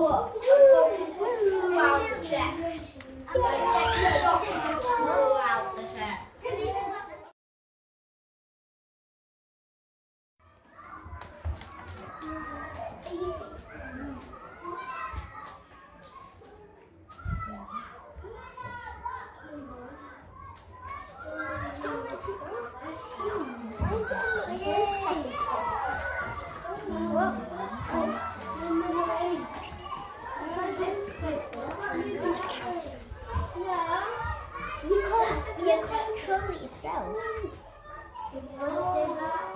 up. The chest flew out the chest. And the next socket flew out the chest. You can't control it yourself.